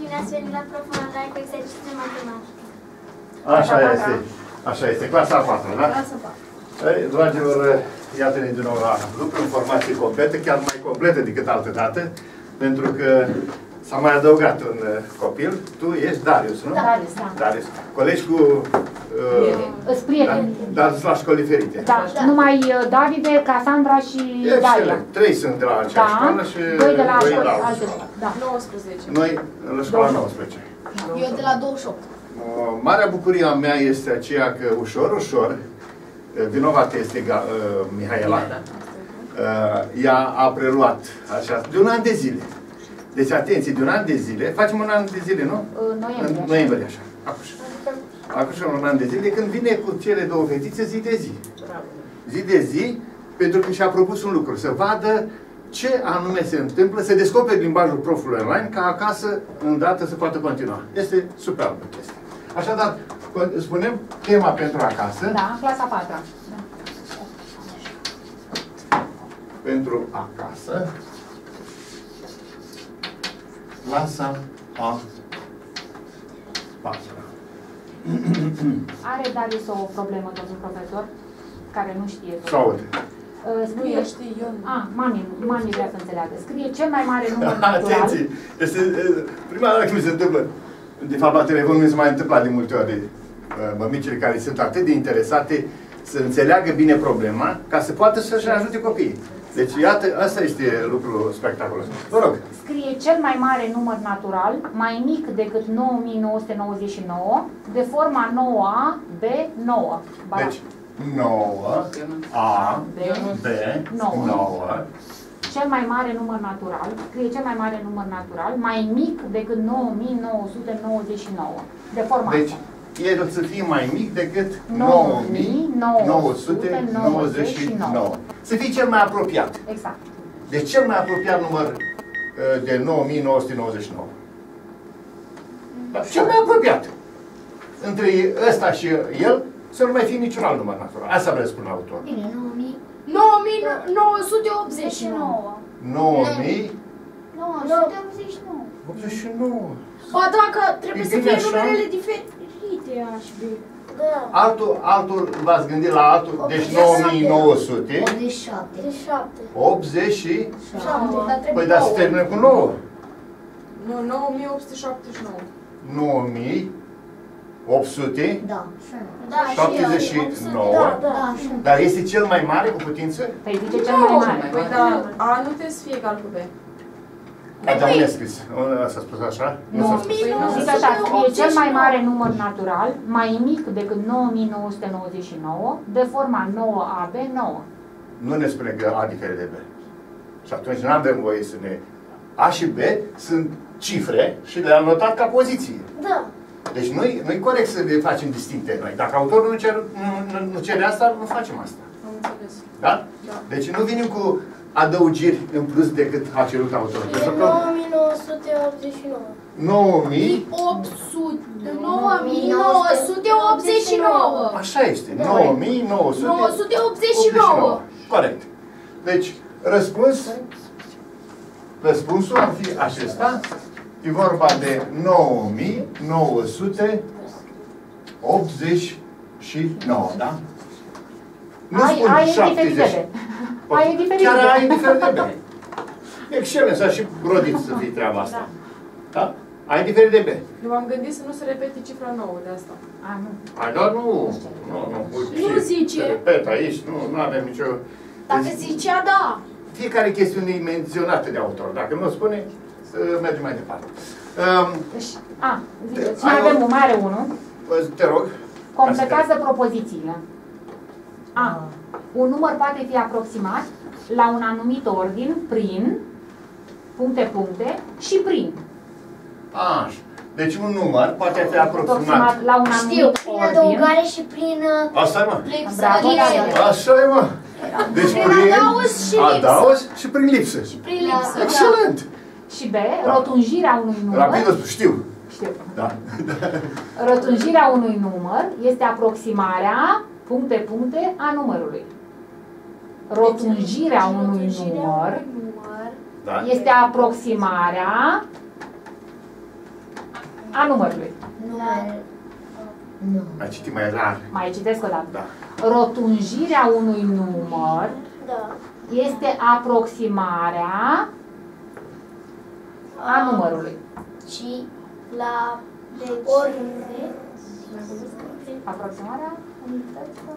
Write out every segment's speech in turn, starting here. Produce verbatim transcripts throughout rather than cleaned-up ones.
bine ați venit la proful online cu exercițiul matematic. Așa este. Așa este. Clasa a patra, da? Clasa a patra. Dragilor, iată-ne din nou la lucru, informație completă, chiar mai completă decât altă dată, pentru că s-a mai adăugat un copil. Tu ești Darius, nu? Da. Darius, da. Darius. Colegi cu... Uh, Îți prieteni. Da, dar la școli diferite. Da, da. Numai Davide, Cassandra și Daria. Trei sunt de la acea da. școală și doi de la, doi școală, la alte. Da. nouăsprezece. Noi la școala nouăsprezece. Eu de la douăzeci și opt. Marea bucurie a mea este aceea că ușor, ușor, vinovată este uh, Mihaela, uh, ea a preluat așa, de un an de zile. Deci, atenție, de un an de zile, facem un an de zile, nu? Noiembrie. În noiembrie, așa. Acuși. Acuși un an de zile, când vine cu cele două fetițe zi de zi. Zi de zi, pentru că și-a propus un lucru, să vadă ce anume se întâmplă, să descopere limbajul profului online, ca acasă, îndată, să poată continua. Este superbă chestia. Așadar, spunem tema pentru acasă. Da, clasa a patra. Da. Pentru acasă. Clasa a patra. Are Darius o problemă, domnul profesor, care nu știe. Sau Scrie... Nu știu, eu nu. Ah, mami, mami vrea să înțeleagă. Scrie cel mai mare număr natural. Atenție! Este prima dată când mi se întâmplă. De fapt, la telefon mi se mai întâmplat de multe ori mămicile care sunt atât de interesate să înțeleagă bine problema, ca să poată să-și ajute copiii. Deci, iată, asta este lucrul spectaculos. Vă rog. Scrie cel mai mare număr natural, mai mic decât nouă mii nouă sute nouăzeci și nouă, de forma nouă A, B, nouă. Deci, nouă, A, B, nouă. Cel mai mare număr natural, scrie cel mai mare număr natural, mai mic decât nouă mii nouă sute nouăzeci și nouă. De forma deci, asta. el să fie mai mic decât nouă mii nouă sute nouăzeci și nouă. Să fie cel mai apropiat. Exact. Deci cel mai apropiat număr de nouă mii nouă sute nouăzeci și nouă. Dar cel mai apropiat. Între ăsta și el să nu mai fie niciun alt număr natural. Asta vrea să spun autorul. Bine, nouă mii nouă sute optzeci și nouă. nouă mii nouă sute optzeci și nouă. optzeci și nouă. Ba dacă trebuie să fie numerele diferite A și B. Da. Altul, altul v-ați gândit la altul, deci nouă mii nouă sute optzeci și șapte. optzeci și șapte. Păi dar se termină cu nouă. Nu, nouă mii opt sute șaptezeci și nouă. nouă mii opt sute Da. șaptezeci și nouă. Da, da. Dar este cel mai mare cu putință? Păi zice cel mai mare. Păi da, A nu trebuie să fie egal cu B. Da, dar unde a scris? S-a spus așa? Nu s-a spus. Zice așa, scrie cel mai mare număr natural, mai mic decât nouă mii nouă sute nouăzeci și nouă, de forma nouă A B nouă. Nu ne spune că A diferă de B. Și atunci nu avem voie să ne... A și B sunt cifre și le-am notat ca poziție. Da. Deci nu-i nu-i corect să le facem distincte noi. Dacă autorul nu, cer, nu, nu, nu cere asta, nu facem asta. Am înțeles. Da? Da. Deci nu venim cu adăugiri în plus decât a cerut autorul. E nouă mii nouă sute optzeci și nouă. nouă mii opt sute, nouă mii nouă sute optzeci și nouă. Așa este. nouă mii nouă sute optzeci și nouă. Corect. Deci, răspuns, răspunsul ar fi acesta. E vorba de nouă mii nouă sute optzeci și nouă, da? Nu Ai, spun ai șaptezeci. indiferit. Ai indiferit. Chiar ai indiferit de B. Excelent, s-a și brodit să fie treaba asta. Da? Ai indiferit de B. Eu m-am gândit să nu se repete cifra nouă de asta. A, nu. Ai, dar nu. Nu, nu. Nu zice. Se repet aici, nu, nu avem nicio... Dacă zicea, da. Fiecare chestiune e menționată de autor. Dacă nu o spune, să mergem mai departe. Um, Deci, a, zice, și mai avem, mai are unul. Te rog. Completează propozițiile. A. Un număr poate fi aproximat la un anumit ordin prin, puncte, puncte, și prin. Așa. Deci un număr poate fi aproximat. Aproximat la un anumit Știu, prin ordin. adăugare și prin... Asta e, mă. Bravo, da. Așa e, mă. Deci prin adaos și adaos și prin lipsă. Prin lipsă. Excelent. Și B. Rotunjirea unui număr. Rapid o spun, știu. Știu. Da. Rotunjirea unui număr este aproximarea, puncte, puncte, a numărului. Rotunjirea unui număr Da. este aproximarea A numărului. Număr. Nu. Mai citim mai rar. Mai citesc o dată. Da. Rotunjirea unui număr Da. este aproximarea a numărului. Și la deci, ori Aproximarea unităților.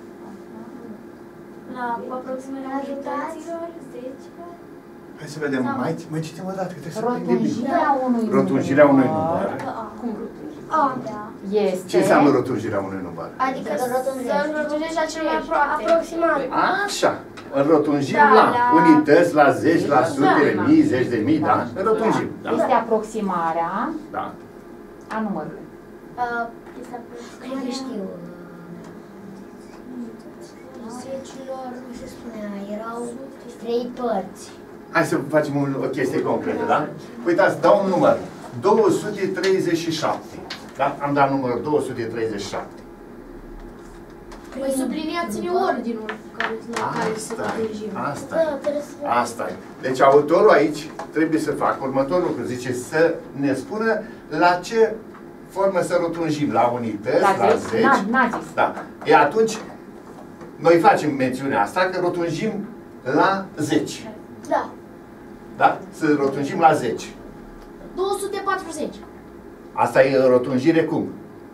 La aproximarea unităților, zece. Hai să vedem, mai, mai citim o dată, că trebuie să prindem bine. Rotunjirea unui număr. Rotunjirea unui număr. Cum rotunjire? A, da. Este Ce înseamnă rotunjirea unui număr? Adică să Să-l rotunjești la cel mai aproape. aproximat. Așa. Înrotunjim Da, la la- unități, la zeci, la sute, Da. mii, zeci de mii, da? Înrotunjim. Da. Este aproximarea Da. a numărului. Este aproximat. Nu știu. Zecilor, cum se spunea, erau trei părți. Hai să facem un, o chestie concretă, da? Uitați, dau un număr. două sute treizeci și șapte. Da? Am dat numărul două sute treizeci și șapte. Păi subliniați-ne ordinul care, la care se Asta e, rotunjim. asta Da, e. trebuie să... Asta e. Deci autorul aici trebuie să facă următorul lucru. Zice să ne spună la ce formă să rotunjim. La unități, la, La zeci? zeci. N-a- n-a zis. Da. E atunci, noi facem mențiunea asta că rotunjim la zeci. Da. Da? Să rotunjim la zeci. două sute patruzeci. Asta e rotunjire cum?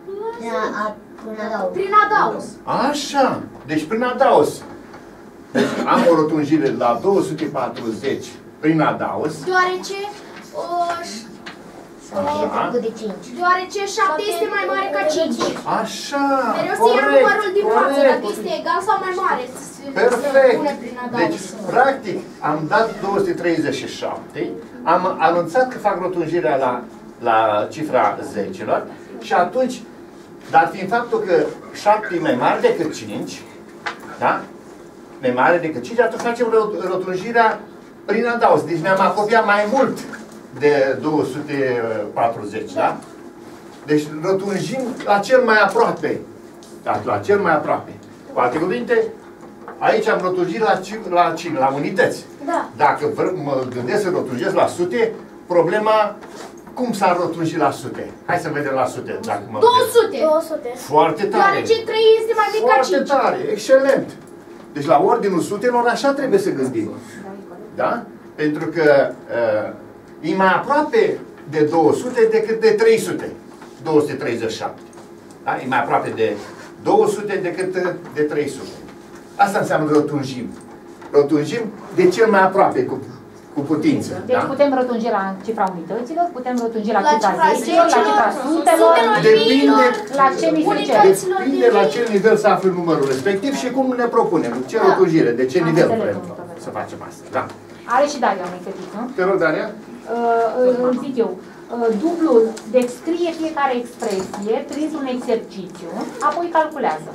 Da, a, până adaug. Prin adaos. Așa. Deci prin adaos. Deci am o rotunjire la două sute patruzeci prin adaos. Deoarece, uh, Să fie trecut de cinci. deoarece șapte este mai mare ca cinci. Așa. Mereu să ia Corect, numărul din față, corect. dacă este egal sau mai mare. să se- Perfect. se pune prin adaos. Deci, practic, am dat două sute treizeci și șapte, am anunțat că fac rotunjirea la, la cifra zecilor și atunci, dar fiind faptul că șapte e mai mare decât cinci, da? Mai mare decât cinci, atunci facem rot- rotunjirea prin adaos. Deci ne-am apropiat mai mult de două sute patruzeci, da? Deci rotunjim la cel mai aproape. Da, la cel mai aproape. Cu alte cuvinte, aici am rotunjit la, ci- la cine? La unități. Da. Dacă vr- mă gândesc să rotunjesc la sute, problema cum s-ar rotunji la sute? Hai să vedem la sute. Dacă mă două gândesc. sute. două sute. Foarte tare. Deoarece trei este mai mic ca Foarte cinci. tare, excelent. Deci la ordinul sutelor așa trebuie să gândim. Da? Pentru că uh, e mai aproape de două sute decât de trei sute. două sute treizeci și șapte. Da? E mai aproape de două sute decât de trei sute. Asta înseamnă rotunjim. Rotunjim de cel mai aproape cu, cu putință. Deci Da? putem rotunji la cifra unităților, putem rotunji la La cifra cifra zecilor, la zecilor, cifra sutelor, sutelor, Depinde, la ce mi se cere. unităților de depinde la mii. ce nivel se află numărul respectiv și cum ne propunem. Ce Da. rotunjire, de ce Am nivel înțeles, vrem domnule. să facem asta. Da. Are și Daria un exercițiu, nu? Te rog, Daria. Uh, îl zic eu. Uh, dublul, deci scrie fiecare expresie printr-un exercițiu, apoi calculează.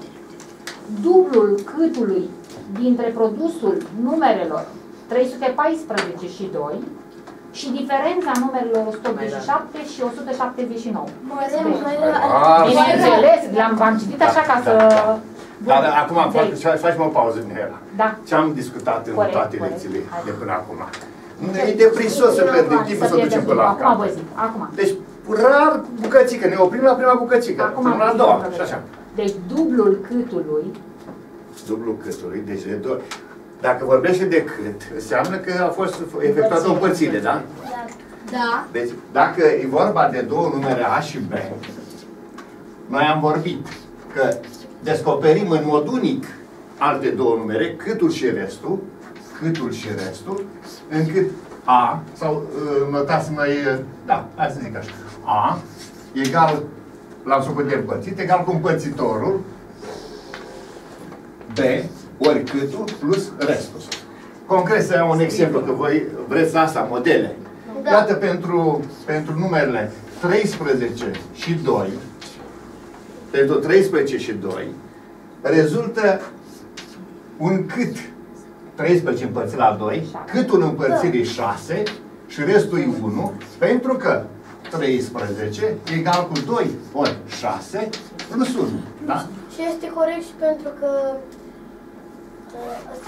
Dublul câtului dintre produsul numerelor trei sute paisprezece și doi și diferența numerelor o sută optzeci și șapte și o sută șaptezeci și nouă. Mărăm, mai Ah, Bineînțeles, l-am am citit așa ca să... Dar acum Deci, fac- facem o pauză, Mihaela. Da. Ce am discutat în Corect, toate corect. lecțiile Hai. de până acum? Nu e de prisos să pierdem timpul să ducem până la Acum vă capăt. zic, acum. Deci, rar bucățică, ne oprim la prima bucățică, Acum până la a zic doua, problema. și așa. Deci dublul câtului, Dublu câtului, deci de două. Dacă vorbește de cât, înseamnă că a fost efectuată o împărțire, da? Da. Deci, dacă e vorba de două numere A și B, noi am vorbit că descoperim în mod unic alte două numere, câtul și restul, câtul și restul, încât A, sau uh, notați mai, uh, da, hai să zic așa, A egal, l-am făcut de împărțit, egal cu împărțitorul, B ori câtul plus restul. Concret să iau un exemplu, că voi vreți asta, modele. Da. Iată pentru, pentru numerele treisprezece și doi, pentru treisprezece și doi, rezultă un cât treisprezece împărțit la doi, câtul împărțirii șase și restul e unu, pentru că treisprezece egal cu doi ori șase plus unu. Da? Și este corect și pentru că uh, asta,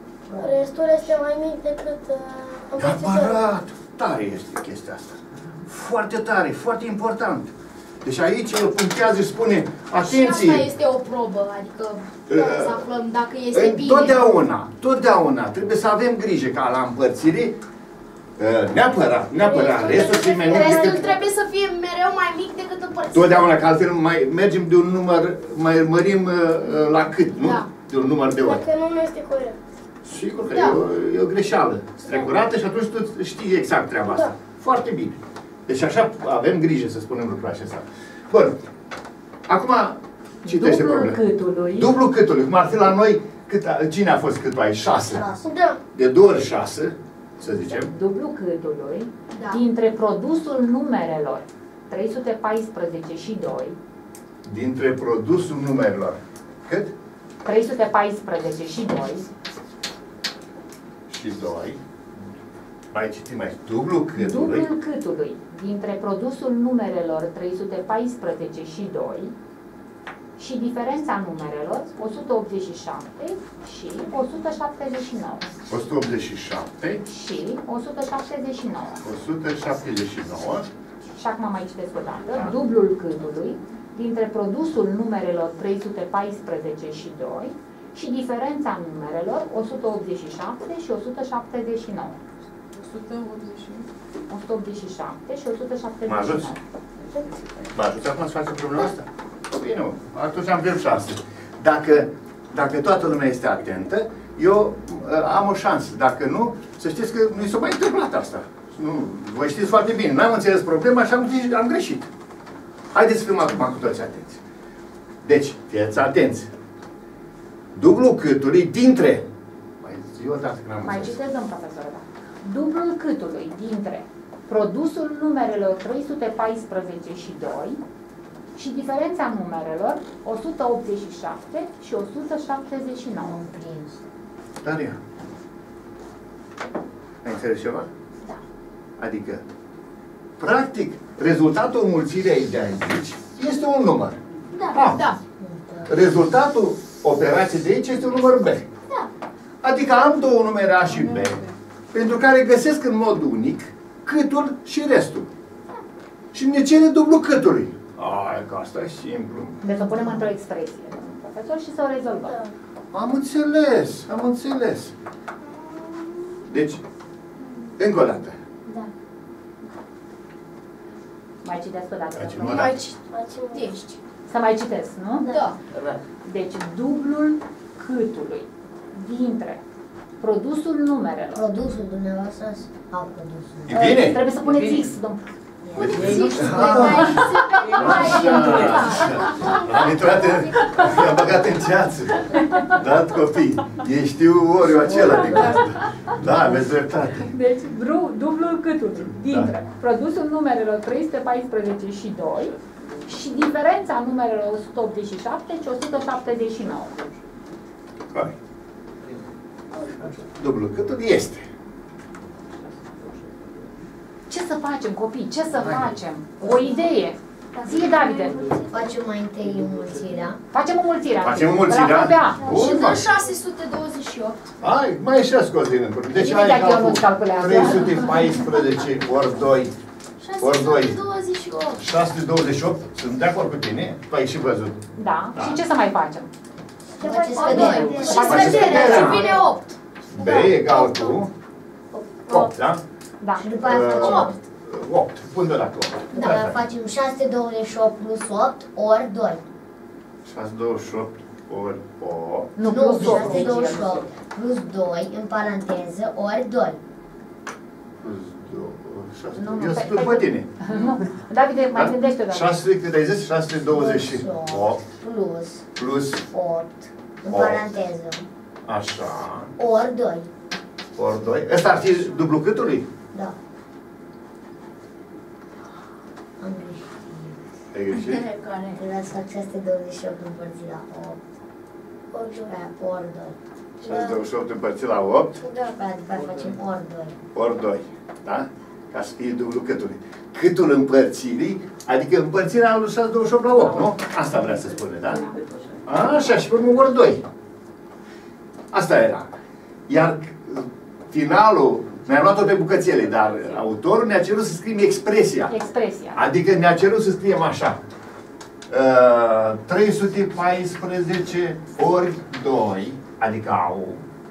restul este mai mic decât uh, împărțitorul. Adevărat! Tare este chestia asta. Foarte tare, foarte important. Deci aici el punctează și spune, Și atenție! asta este o probă, adică Uh, să aflăm dacă este bine. Totdeauna, totdeauna trebuie să avem grijă ca la împărțire, uh, neapărat, neapărat, restul să fie mai mic Restul decât... trebuie să fie mereu mai mic decât împărțit. Totdeauna, că altfel mai mergem de un număr, mai mărim uh, la cât, nu? Da. De un număr de ori. Dacă nu, nu este corect. Sigur că Da. e, o, e o greșeală strecurată și atunci tu știi exact treaba asta. Da. Foarte bine. Deci așa avem grijă să spunem lucrul acesta. Bun. Acum citește Dublul problema. câtului. Dublu câtului. Cum ar fi la noi, cât, a- cine a fost câtul aici? Șase. Da. De două ori șase, să zicem. Dublu câtului Da. dintre produsul numerelor trei sute paisprezece și doi, Dintre produsul numerelor. Cât? trei sute paisprezece și doi, Și doi. Mai citim aici. Dublu câtului. dublul câtului dintre produsul numerelor trei sute paisprezece și doi și diferența numerelor o sută optzeci și șapte și o sută șaptezeci și nouă o sută optzeci și șapte. și o sută șaptezeci și nouă. o sută șaptezeci și nouă. Și acum mai citesc o dată. Da. Dublul câtului dintre produsul numerelor trei sute paisprezece și doi și diferența numerelor o sută optzeci și șapte și o sută șaptezeci și nouă. o sută optzeci și nouă. o sută optzeci și șapte și o sută șaptezeci Mă și ajuți? nouă. Mă ajuți acum să facem problema asta? Bine, mă. Atunci am vrem șase. Dacă, dacă toată lumea este atentă, eu uh, am o șansă. Dacă nu, să știți că nu i s-a mai întâmplat asta. Nu, voi știți foarte bine. N-am înțeles problema și am, am greșit. Haideți să fim acum cu toți atenți. Deci, fiți atenți. Dublu câtului dintre... Mai zi o dată că n-am Mai înțeles. citesc, domn profesor, da. Dublul câtului dintre produsul numerelor trei sute paisprezece și doi și diferența numerelor o sută optzeci și șapte și o sută șaptezeci și nouă. Daria, ai înțeles ceva? Da. Adică, practic, rezultatul înmulțirii de aici este un număr. Da, A. da. Rezultatul operației de aici este un număr B. Da. Adică am două numere A și B, pentru care găsesc în mod unic câtul și restul. Și ne cere dublu câtului. Ai, că asta e simplu. Deci o punem într-o expresie, domnul profesor, și să o rezolvăm. Da. Am înțeles, am înțeles. Deci, încă o dată. Da. Mai citesc o dată. Facem domnul o Mai dată. citești. Să mai citesc, nu? Da. Deci, dublul câtului dintre produsul numerelor. Produsul dumneavoastră sau produsul? E bine? Trebuie să puneți X, domn. Zici, mai Am intrat în... i-am băgat în ceață. Dat copii. Ei știu oriu acela de gust. Da, aveți dreptate. Deci, dru- dublul câtului dintre produsul numerelor trei sute paisprezece și doi și diferența numerelor o sută optzeci și șapte și o sută șaptezeci și nouă. Hai. Dublu câtul este. Ce să facem, copii? Ce să facem? O idee. Ție, Davide. Facem mai întâi înmulțirea. Facem înmulțirea. Facem înmulțirea? La A. Și Bun, dă fac. șase sute douăzeci și opt. Hai, mai și scos din încurcă. Deci Bine, ai dacă eu nu-ți calcul calculează. trei sute paisprezece ori doi, ori doi. șase sute douăzeci și opt. șase sute douăzeci și opt. Sunt de acord cu tine. Tu ai și văzut. Da. Și ce să mai facem? Faceți A, doi. scăderea. Și Faceți scăderea. scăderea. Și vine opt. B egal cu opt, da? Da. Și după aia facem opt. opt. Pun de la opt. Da, facem șase sute douăzeci și opt plus opt ori doi. șase sute douăzeci și opt ori opt. Nu, Nu, plus opt. șase sute douăzeci și opt plus doi în paranteză ori doi. Plus doi. șase. Nu, nu, Eu pe- spun pe- pe tine. Nu. Davide, mai Da? gândește o dată. șase, cât ai zis? șase sute douăzeci și opt plus plus opt în opt. paranteză așa, ori doi. ori doi. Ăsta ar fi dublu câtului? Da. Am greșit. Ai greșit? Trebuia să fac șase sute douăzeci și opt împărțit la opt. Ori doi. Ori doi. șase sute douăzeci și opt împărțit la opt, După aia după aia facem ori doi. ori doi. Da? Ca să fie dublu câtului. Câtul împărțirii, adică împărțirea lui șase sute douăzeci și opt la opt, nu? Asta vrea să spune, da? Așa, și pe urmă ori doi. Asta era. Iar finalul Noi am luat-o pe bucățele, dar autorul ne-a cerut să scriem expresia. Expresia. Adică ne-a cerut să scriem așa. Uh, trei sute paisprezece ori doi, adică au,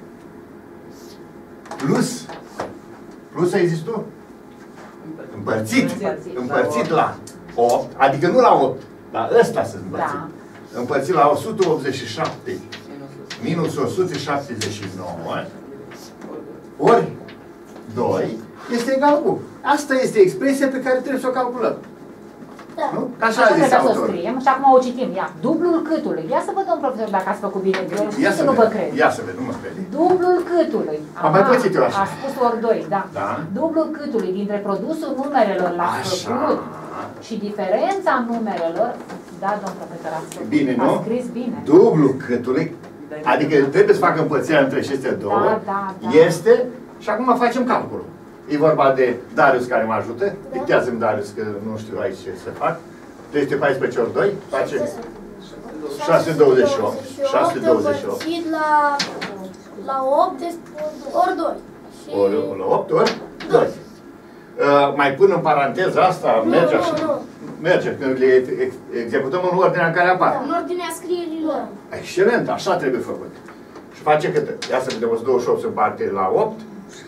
plus, plus ai zis tu? Împărțit, Împărțit. împărțit la opt, adică nu la opt, dar ăsta să împărțit. Da. Împărțit la o sută optzeci și șapte minus o sută șaptezeci și nouă ori doi este egal cu. Asta este expresia pe care trebuie să o calculăm. Da. Nu? Așa Așa a zis trebuie să o autorul. scriem și acum o citim. Ia, dublul câtului. Ia să vă dăm, profesor, dacă ați făcut bine. Eu Ia știu să că nu vă vedem. cred. Ia să vedem, nu mă crede. Dublul câtului. Am mai Aha, pățit eu așa. A spus ori doi, da. Da. Dublul câtului dintre produsul numerelor la Așa. făcut și diferența numerelor. Da, domn profesor, ați făcut. Bine, nu? Ați scris bine. Dublu câtului, adică trebuie să facă împărțirea între aceste două, Da, da, da. este, și acum facem calculul. E vorba de Darius care mă ajută. Dictează-mi Darius că nu știu aici ce să fac. trei sute paisprezece ori doi face șase sute douăzeci și opt. șase sute douăzeci și opt. Împărțit la, la opt ori doi. Și... Ori la opt ori doi. Uh, mai pun în paranteză asta, Nu, merge nu, așa. nu. Merge, când le ex- executăm în ordinea în care apar. În ordinea scrierilor. Excelent, așa trebuie făcut. Și face cât? Ia să vedem, o sută douăzeci și opt se împarte la opt.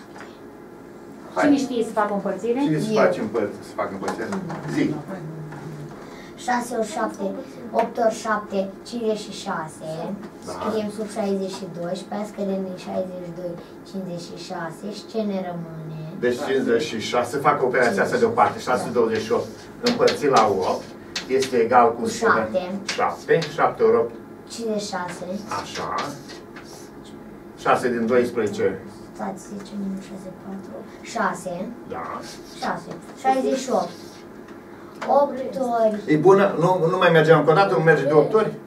Cine știe să facă împărțire? Cine să Eu. face împărțire? Să facă împărțire? Zi. șase ori șapte, opt ori șapte, cincizeci și șase. Da. Scriem sub șaizeci și doi și pe aia scădem din șaizeci și doi, cincizeci și șase și ce ne rămâne? Deci cincizeci și șase, fac operația asta deoparte. șase sute douăzeci și opt împărțit la opt este egal cu șapte. șapte. șapte ori opt, cincizeci și șase. așa. șase din doisprezece, Stați, zece minus șase, patru. șase. da. șase. șaizeci și opt. opt ori. E bună? Nu, nu mai mergeam încă o dată? Nu merge de opt ori?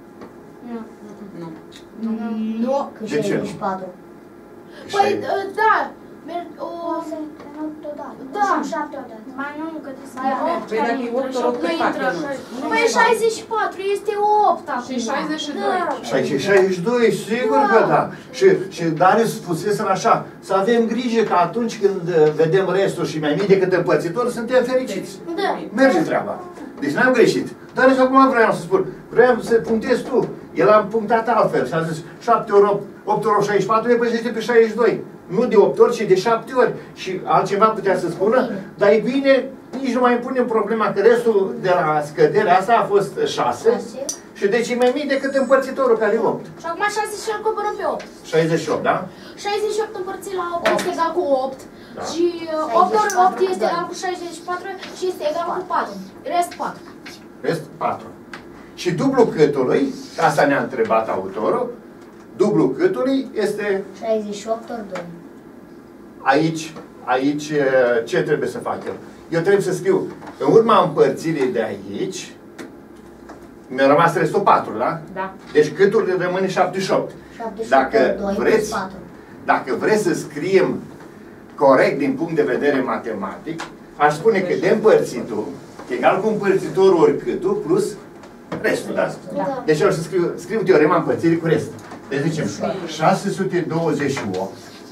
Nu. Cât De ce șaizeci nu? și patru. Păi, da. Merg, o... Da. șapte odată. Mai nu, că trebuie să Mai ia opt Păi care dacă e intră opt și ori opt opt, nu cât fac intră. eu? Păi șaizeci și patru este opt acum. Și șaizeci și doi. Da. șaizeci și doi, sigur că da. Și, și Darius spusese așa, să avem grijă că atunci când uh, vedem restul și mai mic decât împărțitor, suntem fericiți. Da. Merge treaba. Deci n-am greșit. Dar și acum vreau să spun, vreau să punctezi tu. El a punctat altfel și a zis șapte ori opt, opt ori șaizeci și patru depășește pe șaizeci și doi. Nu de opt ori, ci de șapte ori. Și altceva putea să spună, dar e bine, nici nu mai punem problema că restul de la scăderea asta a fost șase și deci e mai mic decât împărțitorul care e opt. Și acum șase și îl coborăm pe opt. șaizeci și opt, da? șaizeci și opt împărțit la opt opt. este egal cu opt. Da. Și uh, opt ori opt este da. egal cu șaizeci și patru și este egal cu patru. Rest patru. Rest patru. Și dublu câtului, asta ne-a întrebat autorul, dublu câtului este șaizeci și opt ori doi. aici, aici ce trebuie să fac eu? Eu trebuie să scriu, în urma împărțirii de aici, mi-a rămas restul patru, da? Da. Deci câtul rămâne șaptezeci și opt. șaptezeci și opt Dacă ori doi plus vreți, patru. dacă vreți să scriem corect din punct de vedere matematic, aș spune că de împărțitul, egal cu împărțitorul ori câtul, plus restul, da? Da. Deci eu o să scriu, scriu teorema împărțirii cu restul. Deci zicem, șase sute douăzeci și opt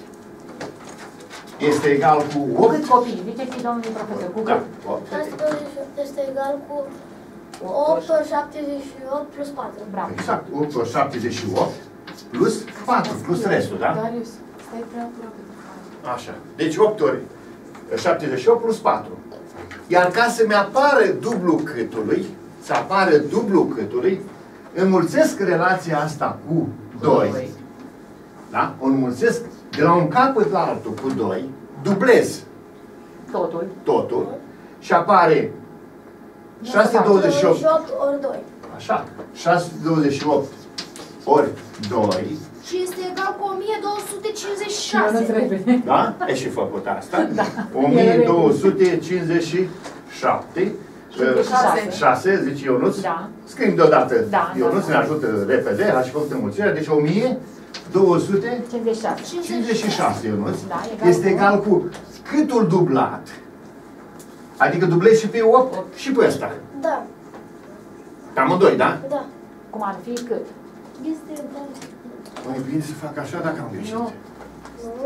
este egal cu Cu opt. cât copii? Ziceți-i domnului profesor, cu Da, cât? opt. Este egal cu opt ori șaptezeci și opt plus patru. Bravo. Exact, opt ori șaptezeci și opt plus patru, plus restul, da? Darius, stai prea aproape. Așa. Deci opt ori șaptezeci și opt plus patru. Iar ca să-mi apară dublu câtului, să apară dublu câtului, înmulțesc relația asta cu doi. Da? O înmulțesc de la un capăt la altul cu doi, dublez Totul. totul și apare șase sute douăzeci și opt, ori doi. așa, șase sute douăzeci și opt ori doi, Și este egal cu o mie două sute cincizeci și Și eu nu-ți șase. repede. da? E și făcut asta. o mie două sute cincizeci și șapte. șase. șase, zice Ionuț. Da. Scriem deodată. Da, Ionuț da. ne ajută repede, a și făcut înmulțirea. Deci o mie două sute cincizeci și șase. cincizeci și șase, Ionuț. Da, egal Este cu- egal cu câtul dublat. Adică dublezi și pe opt și pe ăsta. Da, Pe amândoi, da? da. Cum ar fi cât? Este egal. Mai bine să fac așa dacă am greșit. Nu.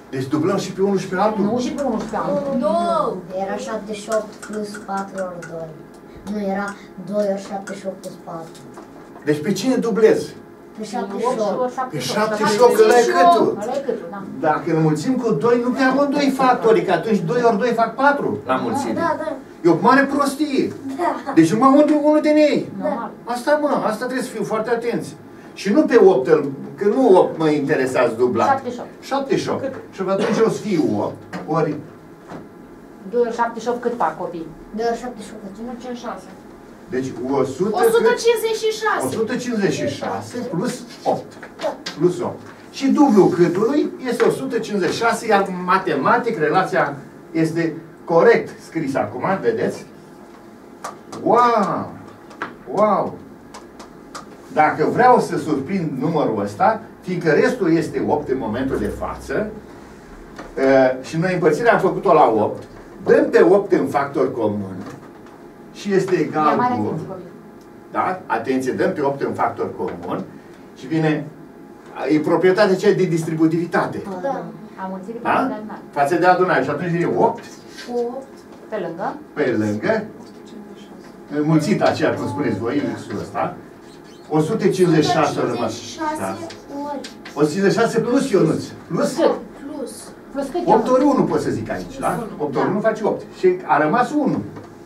Deci dublăm și pe unul și pe altul? Nu și pe unul și pe altul. Nu! Era șaptezeci și opt plus patru ori doi. Nu, era doi ori șaptezeci și opt plus patru. Deci pe cine dublezi? Pe șaptezeci și opt. Pe șaptezeci și opt, că ăla e câtul. Ăla e câtul, da. Dacă îl mulțim cu doi, nu pe amândoi factori, că atunci doi ori doi fac patru la mulțime. Da, da. E o mare prostie. Da. Deci numai unul, unul din ei. Normal. Asta, mă, asta trebuie să fiu foarte atenți. Și nu pe opt, că nu opt mă interesează dublat. șaptezeci și opt. șaptezeci și opt. Și atunci o să fie opt, ori doi ori șaptezeci și opt cât fac copii? doi ori șaptezeci și opt. cincizeci și șase. deci o sută, o sută cincizeci și șase. o sută cincizeci și șase plus opt. Plus opt. Și dublu câtului este o sută cincizeci și șase, iar matematic relația este corect scrisă acum, vedeți? Wow! Wow! Dacă vreau să surprind numărul ăsta, fiindcă restul este opt în momentul de față, și noi împărțirea am făcut-o la opt, dăm pe opt în factor comun și este egal cu... Da? Atenție, dăm pe opt în factor comun și vine... E proprietatea aceea de distributivitate. Da. Amulțiri Da? față de adunare. Față de adunare. Și atunci vine opt opt. Pe lângă. pe lângă, înmulțit aceea, cum spuneți voi, X-ul ăsta, o sută cincizeci și șase a rămas. Da. ori. o sută cincizeci și șase plus Ionuț. Plus Cât? Plus. Plus cât? opt ori unu pot să zic aici, da? opt ori unu face opt. Și a rămas unu.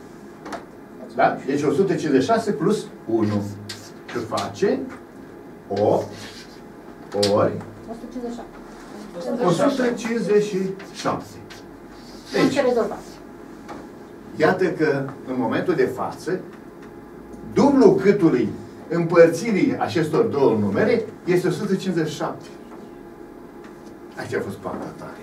Da? Deci o sută cincizeci și șase plus unu. Și face opt ori o sută cincizeci și șapte. o sută cincizeci și șase. Deci. Deci, Ce rezolvați? iată că în momentul de față, dublu câtului împărțirii acestor două numere este o sută cincizeci și șapte. Aici a fost planta tare.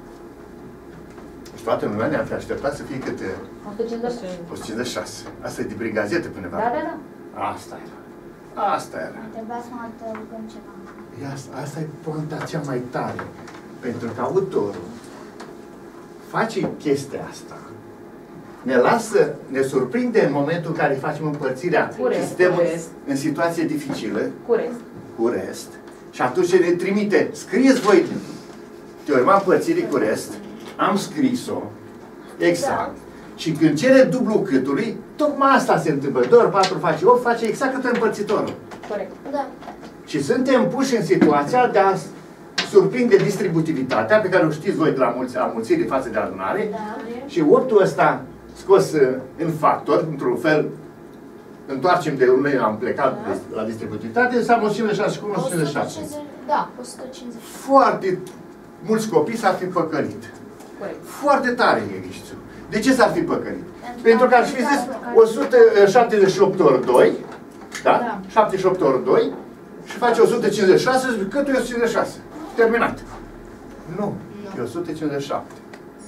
Și toată lumea ne-am fi așteptat să fie câte o sută cincizeci și șase. o sută cincizeci și șase. Asta e de prin gazete până Da, da, da. Asta era. Asta era. Trebuia să mai adăugăm ceva. E asta, asta e planta cea mai tare. Pentru că autorul face chestia asta. Ne lasă, ne surprinde în momentul în care facem împărțirea Cu rest, sistemului cu rest. în situație dificilă, Cu rest. cu rest, și atunci ne trimite, scrieți voi teorema împărțirii cu rest, am scris-o, exact, da. Și când cere dublu câtului, tocmai asta se întâmplă, doi ori patru face opt, face exact cât împărțitorul. Corect. Da. Și suntem puși în situația de a surprinde distributivitatea, pe care o știți voi de la mulți, a mulțirii față de adunare, Da. și optul ăsta scos în factor, într-un fel, întoarcem de unde am plecat da. la distributivitate, înseamnă o sută cincizeci și șase cu o sută cincizeci și șapte. Da, o sută cincizeci. Foarte mulți copii s-ar fi păcălit. Corect. Foarte tare e ghișițul. De ce s-ar fi păcălit? Pentru că ar fi zis o sută șaptezeci și opt ori doi, da? Da. șaptezeci și opt ori doi și face o sută cincizeci și șase, cât e o sută cincizeci și șase? Terminat. Nu, e o sută cincizeci și șapte.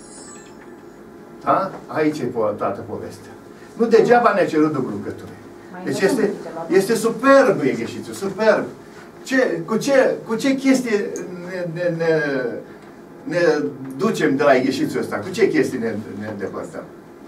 Da? Aici e po- toată povestea. Nu degeaba ne-a cerut dublu câtului. Deci este, este superb e ghișițul, superb. Ce, cu, ce, cu ce chestie ne, ne, ne, ne ducem de la ieșițul ăsta? Cu ce chestii ne, ne îndepărtăm?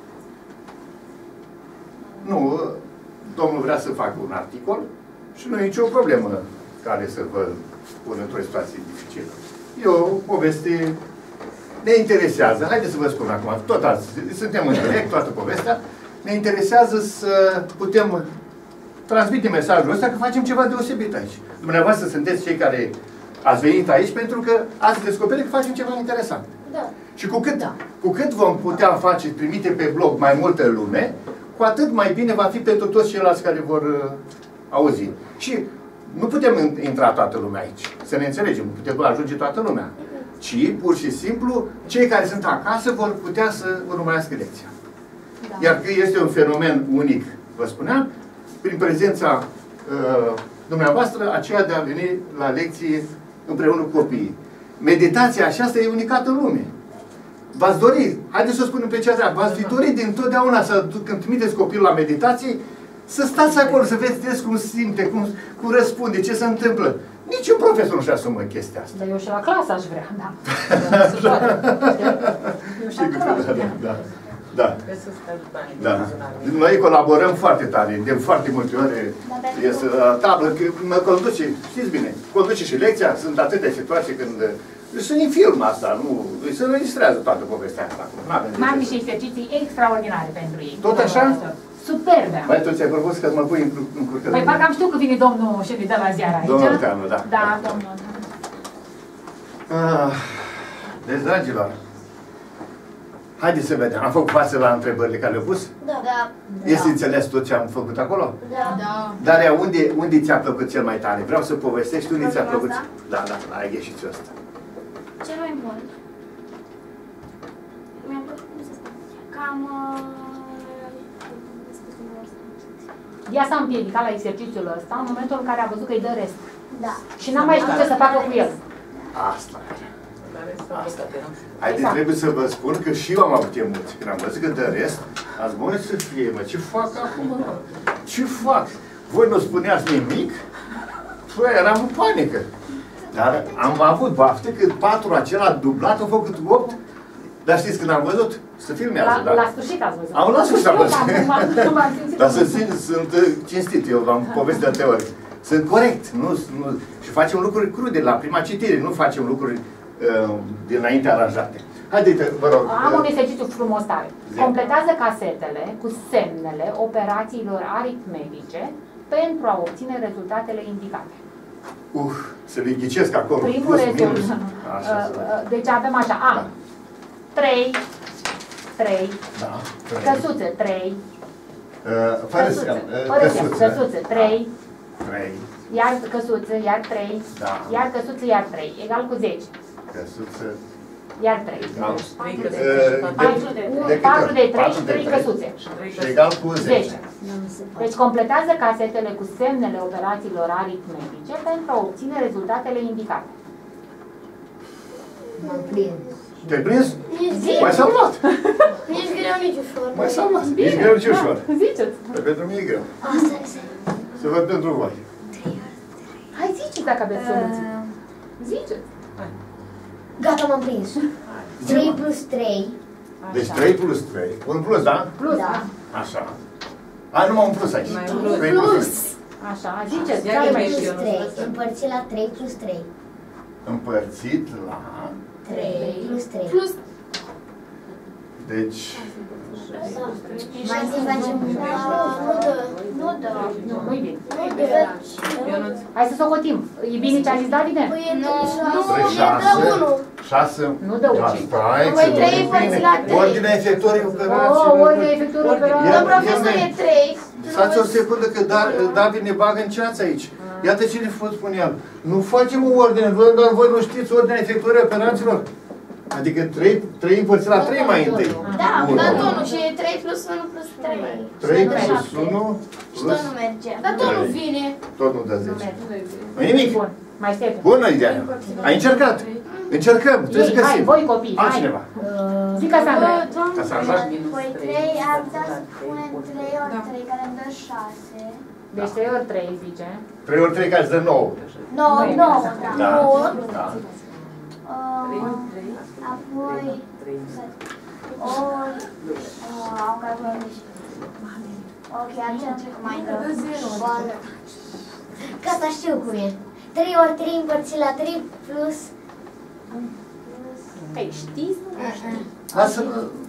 Nu, domnul vrea să facă un articol și nu e nicio problemă care să vă pună într-o situație dificilă. E o poveste, ne interesează, haideți să vă spun acum, tot azi, suntem în direct, toată povestea, ne interesează să putem transmite mesajul ăsta că facem ceva deosebit aici. Dumneavoastră sunteți cei care ați venit aici pentru că ați descoperit că facem ceva interesant. Da. Și cu cât, da. cu cât vom putea face, trimite pe blog mai multă lume, cu atât mai bine va fi pentru toți ceilalți care vor uh, auzi. Și nu putem intra toată lumea aici, să ne înțelegem, nu putem ajunge toată lumea. Ci, pur și simplu, cei care sunt acasă vor putea să urmărească lecția. Da. Iar că este un fenomen unic, vă spuneam, prin prezența uh, dumneavoastră, aceea de a veni la lecție împreună cu copiii. Meditația aceasta e unicată în lume. V-ați dori, haideți să o spunem pe cea dreaptă, v-ați fi dorit dintotdeauna să, când trimiteți copilul la meditație, să stați acolo, să vedeți cum simte, cum, cum răspunde, ce se întâmplă. Niciun profesor nu-și asumă chestia asta. Dar eu și la clasă aș vrea, da. Eu și Sigur că acolo aș da, vrea. da, da. Da. Da. Noi colaborăm foarte tare, de foarte multe ori este la tablă, că mă conduce, știți bine, conduce și lecția, sunt atâtea situații când Sunt în film asta, nu, se înregistrează toată povestea asta. Mai am niște exerciții extraordinare pentru ei. Tot așa? Superbe. Băi, tu ți-ai propus că mă pui în încurcătură? Păi parcă am știut că vine domnul șef de la ziar aici. Domnul Teanu, da. Da, domnul. Ah, deci, dragilor, haideți să vedem. Am făcut față la întrebările care le-au pus? Da. Da. Este înțeles tot ce am făcut acolo? Da. Da. Dar ea, unde, unde ți-a plăcut cel mai tare? Vreau să povestești unde ți-a plăcut. Asta? Da, da, la ieșitul ăsta. Cel mai mult. Mi-a plăcut cum să spun. Cam... Ea s-a împiedicat la exercițiul ăsta în momentul în care a văzut că îi dă rest. Da. Și n-a mai știut ce să facă cu el. Asta era. Asta. Haideți, Exact. trebuie să vă spun că și eu am avut emoții. Când am văzut că de rest, am zis, bune să fie, mă, ce fac acum, mă? Ce fac? Voi nu spuneați nimic? Păi, eram în panică. Dar am avut baftă că patru acela dublat au făcut opt. Dar știți, când am văzut, se filmează, La, dar... la sfârșit ați văzut. Am la sfârșit am văzut. M-am- m-am simțit. Dar să țin, sunt uh, cinstit, eu v-am povestit de teorie. Sunt corect, nu, nu, și facem lucruri crude la prima citire, nu facem lucruri uh, dinainte aranjate. Haideți, vă rog. Am un uh, exercițiu frumos tare. zi. Completează casetele cu semnele operațiilor aritmetice pentru a obține rezultatele indicate. Uh, să le ghicesc acolo. Primul plus, rezultat. minus. Așa, Uh, să uh, vedem. Deci avem așa. A. Da. trei. trei. Da, trei. Căsuțe. trei. Uh, fără să... Căsuțe. uh, Fără să- Căsuță. Căsuțe. trei. Trei. Iar căsuță, iar trei. Da. Iar căsuță, iar trei. Egal cu zece. Căsuță. Iar trei. Egal. Trei Uh, căsuțe. Patru de de câte patru ori? de trei Patru și de trei trei. căsuțe. Și egal cu zece. zece. Nu, nu se poate. Deci completează casetele cu semnele operațiilor aritmetice pentru a obține rezultatele indicate. M-am prins. Te-ai prins? Zi. Mai salvat. Nici greu, nici ușor. Mai salvat. Nici greu, nici ușor. Ziceți. Dar pentru mine e greu. Asta este. Să văd pentru voi. Hai ziceți dacă aveți soluții. Ziceți. Gata, m-am prins. trei plus trei. Deci trei plus trei. Un plus, da? Plus. Da. Așa. Ai numai un plus aici. Mai un plus. trei Plus. Așa, ziceți. Ia Care că mai mai Plus știu. trei. Împărțit la trei plus trei. Împărțit la... trei plus trei. Plus. Deci... Mai zi facem la... Nu dă. Nu dă. Nu, nu-i bine. Nu dă. Ionuț. Hai să socotim. E bine ce a zis Davide? Păi e Nu, nu, Trei, e dă șase, unu. șase... Nu dă Da, uci. stai, Păi să trei vorbim împărțit bine. la trei. Ordinea efectuării O, operațiilor... ori de efectuări Ia- operații. Dar profesor ia- e trei. Stați o secundă că Da- David ne bagă în ceață aici. Iată ce ne spune el. Nu facem o ordine, voi- dar voi nu știți ordinea efectuării operațiilor? Adică trei împărțit la trei mai întâi. Da, Unu. dar tot nu. Și e trei plus unu plus trei. trei Și dă plus șapte. unu Și plus... tot nu merge. Dar tot nu vine. Tot nu dă Nu zece. merge. Nu nimic. Bun. Mai Stepen. Bună ideea. Ai încercat. Încercăm. Trebuie să Ei, hai, găsim. voi copii, hai. Altcineva. Uh, Zic Casandra. Casandra? Păi trei, am dat să punem trei ori trei, care îmi dă șase. Deci trei ori trei, zice. trei ori trei care îți dă nouă. nouă, Noi, nouă, așa. da. Da. nouă. Da. Uh, Apoi, ori, uh, am calculat nici. Ok, atunci ce mai dă? Bun. Că asta știu cum e. trei ori trei împărțit la trei plus... Păi știți? Lasă...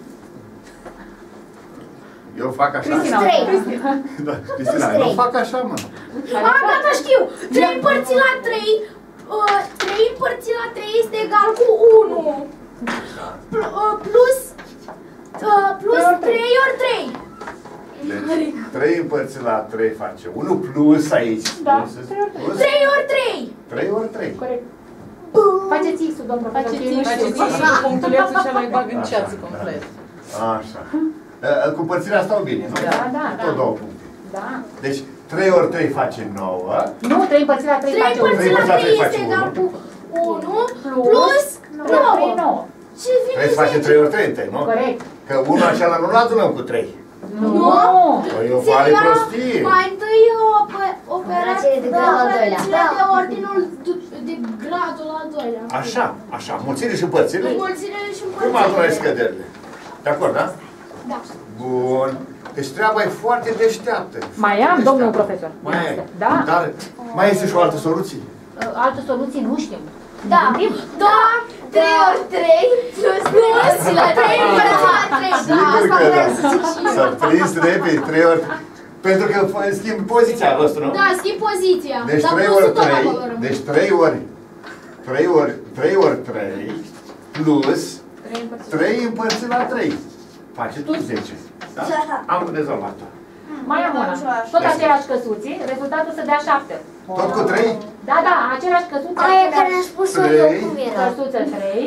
Eu fac așa. Cristina. trei. Cristina. Da, Cristina, Plus nu trei. fac așa, mă. A, gata, știu! trei împărțit la trei, uh, trei împărțit la trei este egal cu unu. Pl uh, plus, uh, plus trei ori trei. Deci, trei împărțit la trei face unu plus aici. Da, Plus- trei ori trei. plus trei ori trei. trei ori trei. Corect. Faceți X-ul, domnul profesor. Faceți că eu nu știu. Faceți și punctulețul și mai bag în Așa, ceață da. complet. Așa. Uh, Cu părțirea stau bine, nu? Da, da, Tot da. două puncte. Da. Deci, trei ori trei face nouă. Nu, trei împărțit la trei trei face unu. împărțit la trei trei face este egal unu. cu unu Plus plus trei, nouă. nouă. Ce vine Trebuie să face zece? trei ori trei întâi, nu? Corect. Că unul acela nu-l adunăm cu trei. Nu. Păi e o Se mare ia prostie. mai întâi o ope- Operațiile de grad al doilea. operațiile de ordinul de- de gradul al doilea. Așa, așa, mulțire și împărțire. Înmulțire și Cum adunai împărțire. scăderile? De acord, da? Da. Bun. Deci treaba e foarte deșteaptă. Mai am, Deșteaptă. domnul profesor. Mai e. Da. Dar mai este și o altă soluție. Altă soluție nu știm. Da. Da. trei ori trei plus plus la trei împărțit la trei. Sigur că da. S-a prins repede, trei ori. Pentru că schimbi poziția vostru, nu? Da, schimb poziția. Deci Dar trei plusul ori tot trei, acolo rămâne. deci trei ori, trei ori, trei ori trei, plus trei împărțit la trei. Face tot zece. Da? Am rezolvat-o. Mai am una. Tot aceleași căsuții, rezultatul să dea șapte. Tot cu trei? Da, da, aceleași căsuțe. Aia care ne-a spus-o eu cum era. Căsuță trei.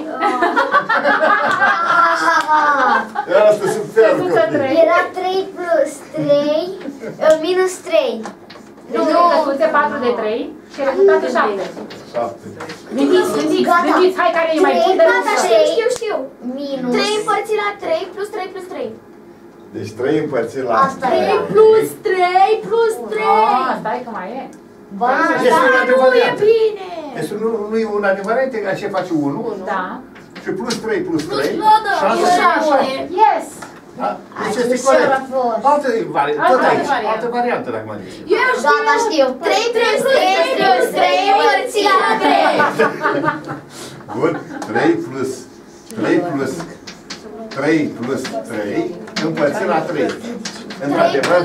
Asta sunt ferm Căsuță copii. trei. Era trei plus trei minus trei. Deci trei căsuțe, patru de trei și rezultatul șapte. Șapte. Gândiți, gândiți, Gata. gândiți, hai care e mai bun de Gata, rău. știu, știu, știu. Minus. trei împărțit la trei plus trei plus trei. Deci trei împărțit la Asta trei. era. Plus trei plus trei. Ah, stai că mai e. Ba, Este Da, un nu e adevărat. bine. Deci nu, nu e un adevărat, așa face unu. Da. Și plus trei plus Plus trei. nouă, da, șase. e șapte. Yes! Da? Deci ce este ușor corect. a fost. Altă variantă, tot Altă aici, variantă. altă variantă dacă mă zici. Eu Gata, știu. trei plus trei plus trei împărțit la trei. Bun, trei plus trei plus trei plus trei împărțit la trei. Într-adevăr,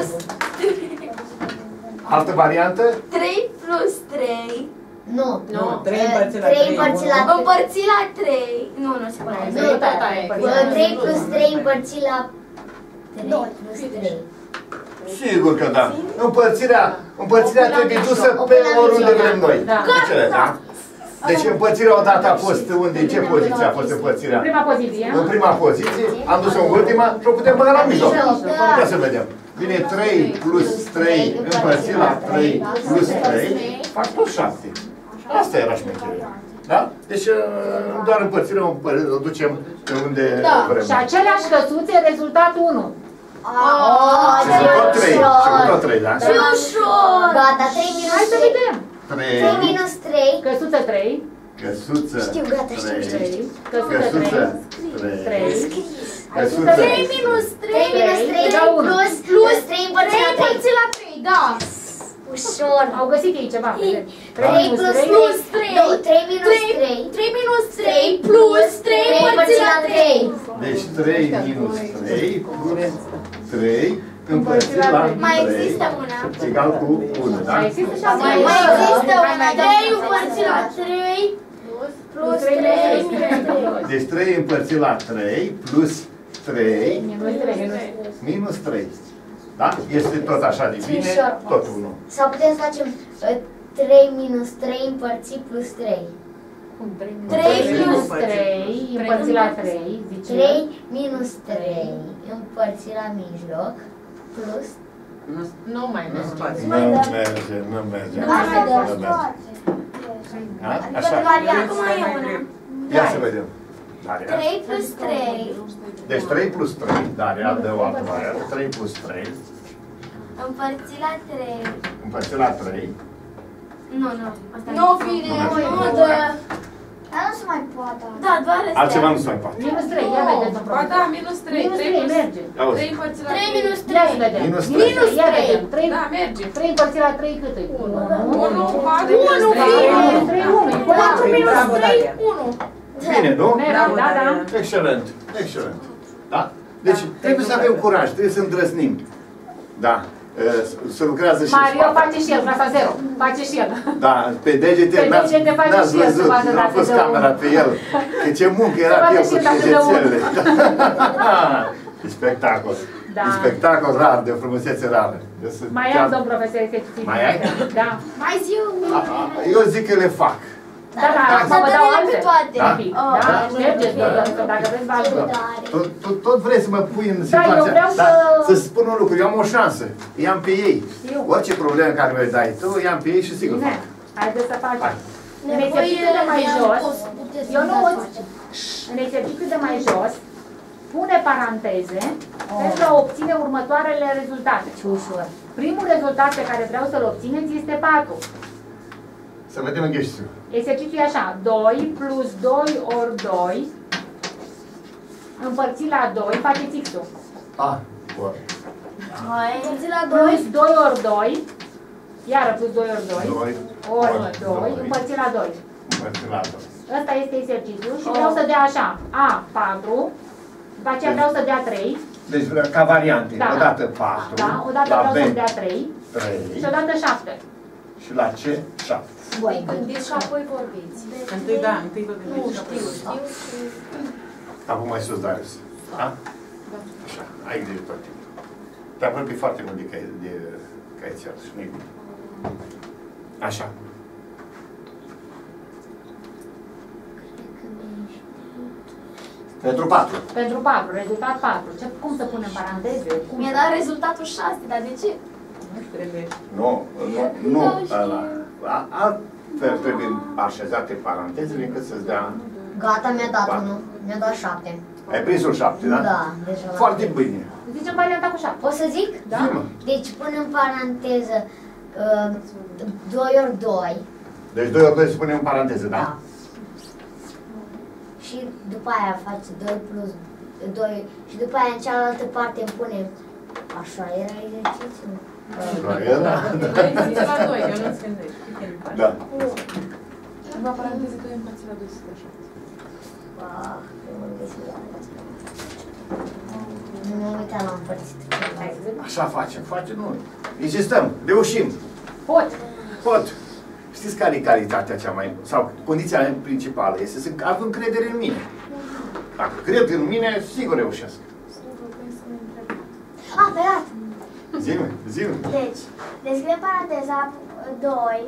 altă variantă? trei plus trei. Nu. Nu, trei Eh, împărțit la trei trei. împărțit la trei. Împărțit la trei. Nu, nu se poate. Nu, trei plus trei împărțit la trei plus trei. Sigur că da. Împărțirea, împărțirea trebuie dusă pe oriunde vrem noi. Da. Înțeles, da? Deci împărțirea odată a fost unde, în ce poziție a fost împărțirea? Prima poziție. În prima poziție, am dus-o în ultima și o putem băga la mijloc. Ia să vedem. Vine trei plus trei împărțit la trei plus trei, fac tot șapte. Asta era șmecheria. Da? Deci doar împărțirea o împăr- o ducem pe unde vrem. Și aceleași căsuțe, rezultatul unu. Aaa, Și cu tot trei, și cu tot trei, da? Ce ușor! Gata, trei minus Hai să trei. vedem. trei trei, minus trei. Căsuță trei. căsuță, Știu, gata, știu, știu. trei, trei. Căsuță căsuță, trei. trei, trei. căsuță, trei minus trei trei minus trei Da, unu. plus plus trei împărțit trei la trei. împărțit la trei, da. Ușor. Au găsit ei ceva. vedeți. trei trei minus plus trei. plus trei. Nu, trei minus trei. trei. trei minus trei plus trei trei împărțit la trei. deci trei minus trei plus trei împărțit la Mai trei există una. egal cu unu, da? Mai există și altă Mai mai Mai există Hai, una. mai dăm. trei împărțit la trei plus trei minus trei. Deci trei împărțit la trei plus trei Minus trei, minus minus trei. Da? Este tot așa de bine, tot unu. Sau putem să facem uh, trei minus trei împărțit plus trei. trei minus plus trei împărțit la trei, zice. trei minus trei împărțit la mijloc plus... Nu mai ne spați. Nu merge, nu merge. Nu Nu mai dăm. merge. Da? Așa. Acum e una. Ia să vedem. Daria. trei plus trei Deci trei plus trei, Daria, dă o altă variantă. trei plus trei împărțit la trei. împărțit la trei. Nu, nu. Nu vine, nu dă. Dar nu se mai poate. Da, doar astea. Altceva nu se mai poate. Minus trei, ia vedeți în Ba problemă. da, minus trei. Minus trei trei, plus merge. Auzi. trei împărțit la trei minus Ia trei. să vedem. Minus trei. Minus ia vedem. trei, Da, merge. trei împărțit la trei cât e? unu. unu, patru, Unu, trei, bine. trei, unu. patru minus Bravo, trei, Daria. unu. Bine, nu? Merge, Bravo, da, da. Daria. Excelent, excelent. Da? Deci trebuie să avem curaj, trebuie să îndrăznim. Da. Să lucrează și Mario spatele. face și el, clasa zero. Face și el. Da, pe degete Pe n-ați degete face n-ați și el să văzut, vadă n-a dacă fost dă camera unul. pe el. Că ce muncă era Să pe vadă el și cu el dacă dă degețelele. E spectacol. Da. E spectacol rar, de o frumusețe rară. Eu sunt Mai chiar- am, domn profesor, exerciții. Mai ai? Da. Mai zi A, a, Eu zic că le fac. Da, da, acum vă dau dă-le pe altele. toate. Da? Un pic. Da, ștergeți, vă- dacă vreți, vă ajut. Tot, tot, tot vrei să mă pui în Da, situația. eu vreau Dar să- să spun un lucru, eu am o șansă. I-am pe ei. Știu. Orice problemă care mi-o dai tu, i-am pe ei și sigur Bine, fac. haideți să facem. Hai. În exercițiul de mai jos, eu nu în exercițiul de mai jos, pune paranteze pentru a obține următoarele rezultate. Ce ușor. Primul rezultat pe care vreau să-l obțineți este patru. Să vedem în gheștiu. Exercițiul e așa, doi plus doi ori doi împărțit la doi, faceți X-ul. Ah, bun. Împărțit la Plus doi. doi ori doi, iară plus doi ori doi, Doi ori ori doi doi. împărțit la doi. Împărțit la doi. Ăsta este exercițiul și vreau să dea așa, A patru, după aceea vreau să dea trei. Deci ca variante, Da. odată patru, Da, odată la vreau B să dea trei trei și odată șapte. și la C șapte. Bun. Gândiți și apoi vorbiți. Întâi, da, întâi vă Nu, gândiți și apoi știu, vorbiți. știu și... Acum mai sus, Darius. Da? Așa, ai grijă tot timpul. Te apropii foarte mult de, cai, de caițial și nu-i bine. Așa. Pentru patru. Pentru patru, rezultat patru. Ce, cum să punem paranteze? Cum Mi-a să- dat rezultatul șase, dar de ce? Nu trebuie. Nu, nu, nu. Da, și- Ăla. A- Altfel trebuie așezate parantezele încât să-ți dea... Gata, mi-a dat Patru. unul. Mi-a dat șapte. Ai prinsul șapte, da? Da, deja l-am. Foarte bine. Zicem varianta cu șapte. Pot să zic? Da? Zi-mă. Deci pun în paranteză uh, doi ori doi. Deci doi ori doi se pune în paranteză, da? Da. Și după aia faci doi plus doi. Și după aia în cealaltă parte îmi punem. Așa era exercițiul. Da, era. Doi împărțit la doi, eu nu-ți gândești. Cât e în parte? Da. Ceva paranteze, doi împărțit la doi, sută șapte. Ah, eu m-am găsit la Nu m-am uitat la împărțit. Așa facem, facem, nu. Insistăm, reușim. Pot. Pot. Știți care e calitatea cea mai... sau condiția principală? Este să am încredere în mine. Dacă cred în mine, sigur reușesc. Ah, pe dat. Zi-mi, zi-mi. Deci, descrie paranteza doi,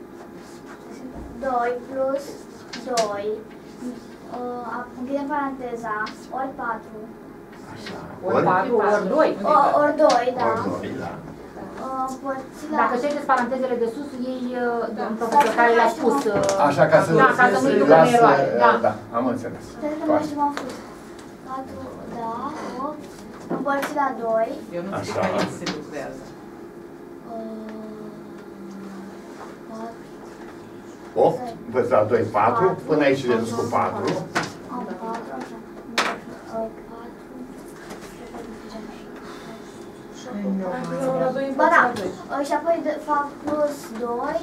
doi plus doi, uh, închide paranteza, ori patru, Așa. Ori patru, ori doi. o- ori doi, da, Ori doi, da. uh, împărțit la... Dacă cedeți parantezele de sus, ei, domnul profesor care le-a spus. uh, Așa ca să... Da, ca să nu-i ducă în eroare. Da. Da, am înțeles. Cred că mai știu, am spus. patru, da, opt, împărțit la doi, Eu nu știu Așa. care se lucrează. uh, patru, opt, învăț la doi, patru, până aici le dus cu patru. am patru, așa, uh, patru, Paranteza la doi ba împărțit da, la doi. uh, și apoi de- fac plus doi,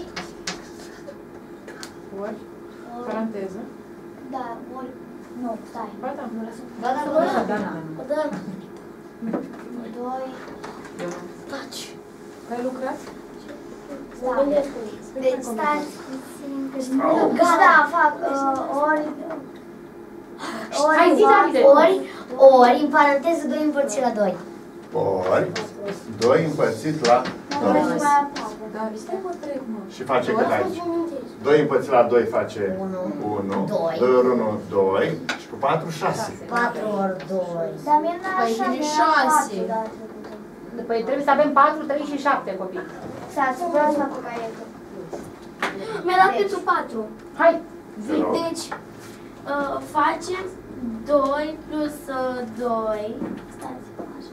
Ori, ori, paranteză. da, ori, nu, stai, Ba da, nu lăsă. Da, da, Da, da, da. dăm, doi, Eu nu. taci, Ai lucrat? stai, deci stai, Au. gata, fac, uh, ori, ori, Hai, zi, Davide. Ori, ori, în paranteză doi împărțit la doi. Ori, doi împărțit la ori, doi. și mai aproape. Da, stai mă trec, mă. Și face cât aici? doi împărțit la doi face Unu. unu. Doi. doi ori unu, doi. Și cu patru, șase. patru ori doi. Dar mie n-a Păi așa, vine mi-a șase. patru data trecută. Păi trebuie să avem patru, trei și șapte copii. Stai, să vreau să fac pe caietul. Mi-a dat pentru patru. Hai, zi. Te rog. Deci, uh, facem doi plus uh, doi. Stați, așa.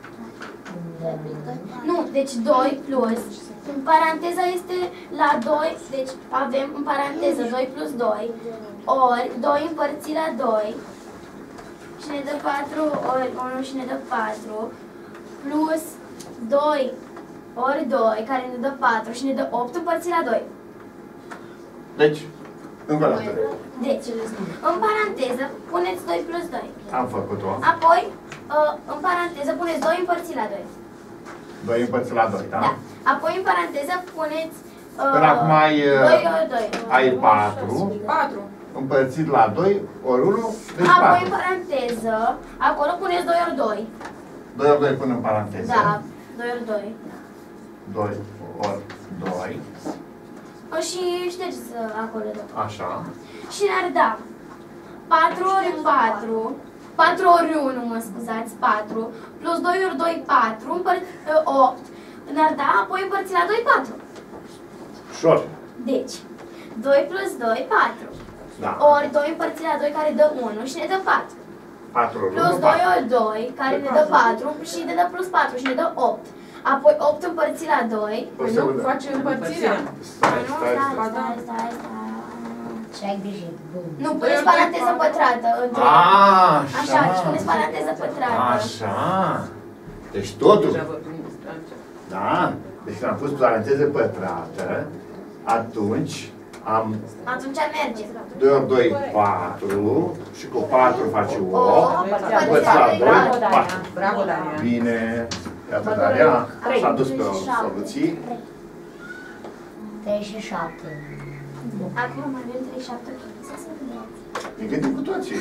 Nu, deci doi plus. În paranteza este la doi, deci avem în paranteză doi plus doi, ori doi împărțit la doi, și ne dă patru ori unu și ne dă patru, plus doi ori doi, care ne dă patru și ne dă opt împărțit la doi. Deci, încă o dată. Deci, în paranteză puneți doi plus doi. Am făcut-o. Apoi, uh, în paranteză puneți doi împărțit la doi. doi împărțit la doi, da? Da. Apoi, în paranteză puneți uh, Până acum ai, uh, doi ori doi. Ai patru Patru. împărțit la doi ori unu, deci Apoi, în patru. paranteză, acolo puneți doi ori doi. doi ori doi până în paranteză. Da, doi ori doi. doi ori doi. O, și ștergeți uh, acolo. Da. Așa. Și ne-ar da patru ori patru, patru ori unu, mă scuzați, patru, plus doi ori doi, patru, împăr- uh, opt. Ne-ar da, apoi împărțit la doi, patru. Ușor. Deci, doi plus doi, patru. Da. Ori doi împărțit la doi, care dă unu și ne dă patru. patru ori Plus unu, doi patru. ori doi, care ne dă patru și ne dă plus patru și ne dă opt. Apoi opt împărțit la doi. O Păi secundă. nu, face împărțirea. Stai, Nu, stai, stai, stai. stai, stai, stai. Și ai greșit. Bun. Nu, Doi puneți ori doi, paranteză patru. pătrată între. Așa. Așa, și puneți paranteză pătrată. Așa. Deci totul. Deja vă primiți, da, ce- Da? Deci când am pus paranteză pătrată, atunci Am Atunci merge. doi ori doi, patru. Și cu patru face opt. opt. Învăț la doi, Bravo, Daria. patru. Bravo, Daria. Bine. Iată, Daria s-a dus pe soluții. trei și șapte. Acum mai avem trei și șapte. Ne gândim cu toții.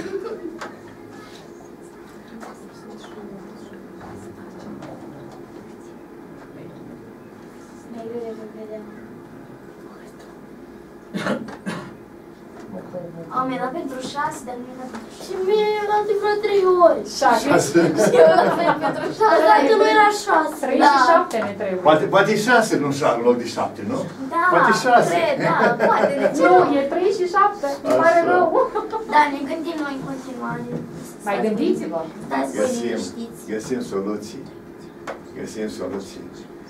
Am mi-a dat pentru șase, dar nu mi-a dat pentru și mie mi-a dat de vreo trei ori. Șase. Șase. Și eu am dat pentru șase, dar că nu era șase. Trei și șapte ne trebuie. Poate, poate e șase, nu șase, în loc de șapte, nu? Da, Poate șase. cred, da, poate, de ce Nu, nu? e trei și șapte. Îmi pare Așa. rău. Da, ne gândim noi în continuare. Mai gândiți-vă. Stați voi Găsim, liniștiți. găsim soluții. Găsim soluții.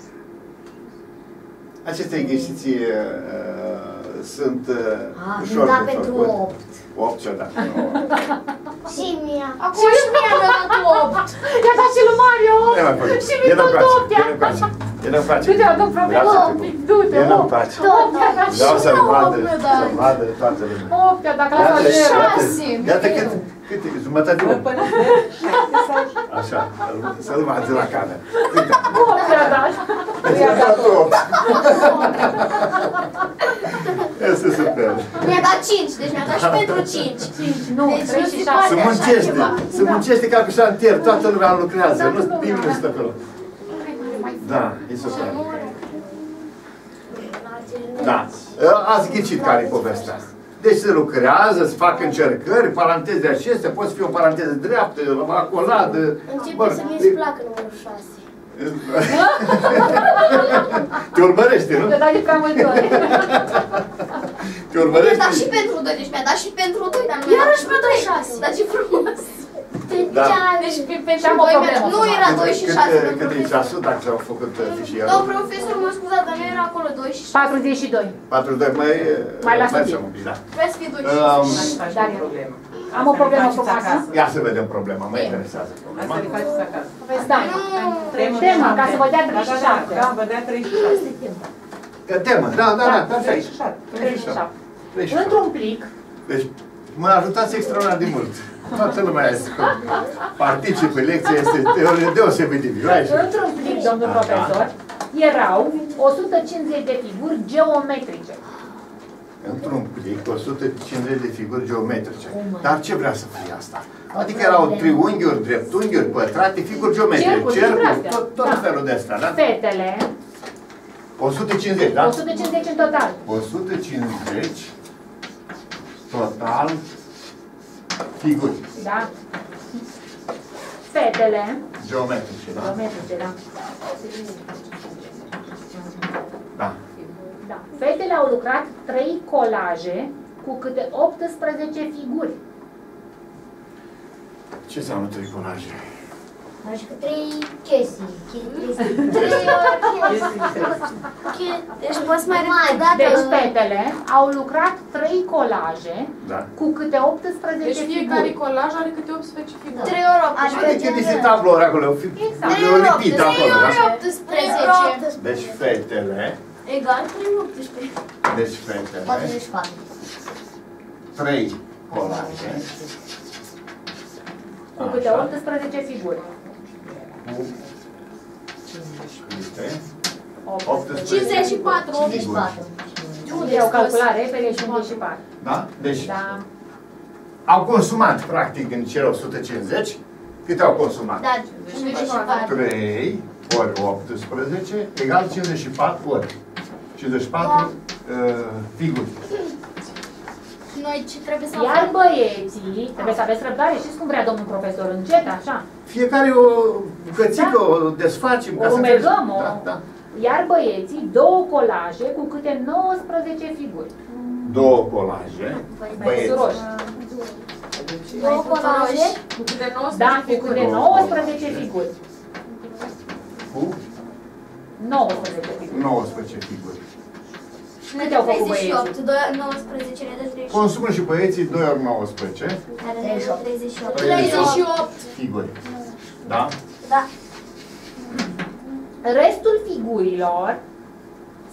Aceste exerciții uh, sunt uh, Ah, ușor da, de pentru făcut. opt. opt și-o dat. Nu. Și mie. Acum și mie mi-a dat opt. I-a dat și lui Mario. E mai făcut. Și E mi nu-mi tot place. opt E nu-mi place. E nu-mi place. Du-te, o dăm problema. Vreau să opt. te duc. Du-te, E nu-mi opt. place. opt i-a dat și Vreau să-l eu vadă, opt mi-a dat. să-l vadă toată lumea. opt i-a dat clasa Iată, zero. iată, iată cât, cât e, jumătate de opt. Până pe șapte sau Așa, să-l vadă la cameră. Uite, opt i-a dat. i-a dat opt. Este super. Mi-a dat cinci, deci mi-a dat și pentru cinci. cinci, nu, Deci trei nu și se șapte. Se poate. muncește, se muncește ca pe șantier, toată lumea lucrează, nu nimeni nu stă acolo. Da, e super. Da, ați ghicit care e povestea. Deci se lucrează, se fac încercări, paranteze acestea, poți fi o paranteză dreaptă, acoladă. Începe să mi-ți placă numărul șase. Te urmărește, nu? Te dai de prea multe ori. Te Mi-a urmărește? dat și pentru doi, deci mi-a dat și pentru doi, dar nu mi-a dat și pentru șase. Dar ce frumos. Da. Deci pe- pentru Și-am o doi mi-a dat, problemă nu acum. era doi și șase. Cât, domnul cât e profesor. ceasul, dacă s-au făcut uh, fișierul? Domnul profesor, mă scuzați, dar nu era acolo doi și șase. patruzeci și doi. patruzeci și doi, mai... Mai las un mergem pic. un pic, da. Vrea să fie doi și Um, șase. faci Dar o eu- problemă. Am o problemă Asta le faceți frumoasă. acasă. Ia să vedem problema, mă interesează problema. Asta le faceți acasă. Da. Temă, Temă, ca să vă dea trei și Da, da, șapte. da, vă dea trei și șapte. Că temă, da, da, da, trei perfect. și șapte. trei și șapte. trei și șapte. Într-un plic, Deci, mă ajutați extraordinar de mult. Toată lumea este că participă, lecția este deosebit de viu. într-un plic, domnul Da, profesor, erau o sută cincizeci de figuri geometrice. Într-un plic, o sută cincizeci de figuri geometrice. Dar ce vrea să fie asta? Adică erau triunghiuri, dreptunghiuri, pătrate, figuri geometrice, Cercuri, cercuri, astea. tot, tot Da. felul de astea, da? Fetele, o sută cincizeci, da? o sută cincizeci în total. o sută cincizeci total figuri Da? Fetele, geometrice, da? geometrice, da. Da. Da. Fetele au lucrat trei colaje cu câte optsprezece figuri. Ce înseamnă tricolaje? Adică trei chestii. chestii. Trei ori chestii. Deci poți mai repede o dată. Deci fetele au lucrat trei colaje Da. cu câte optsprezece Deci fiecare figuri. colaj are câte optsprezece figuri. Trei ori optsprezece. Adică niște tablouri acolo, o fi Exact. o lipită Trei acolo, ori da? optsprezece. Deci fetele, Egal trei ori optsprezece. deci fetele, patruzeci și patru. trei colaje, Cu câte Așa. optsprezece figuri. cu câte optsprezece. optsprezece cincizeci și patru. cincizeci și figuri. patru. Unde au calculat repede și unde și par. Da? Deci Da. au consumat, practic, din cele o sută cincizeci, câte au consumat? Da, cincizeci și patru. trei ori optsprezece egal cincizeci și patru ori. cincizeci și patru uh, figuri. Noi ce trebuie să Iar facem? băieții, trebuie să aveți răbdare, știți cum vrea domnul profesor, încet, așa. Fiecare o bucățică, o desfacem. O ca să rumergăm, înțelegem. o- Da, da. Iar băieții, două colaje cu câte nouăsprezece figuri. Două colaje, băieți. Suroși. Două colaje. Cu câte Da, nouăsprezece cu câte figuri. nouăsprezece figuri. Cu nouăsprezece figuri. nouăsprezece figuri. Ne Câte dă au făcut treizeci și opt. băieții? doi- nouăsprezece ne dă treizeci și opt. Consumă și băieții doi ori nouăsprezece Care ne dă treizeci și opt. treizeci treizeci și opt. figuri. Da? Da. Restul figurilor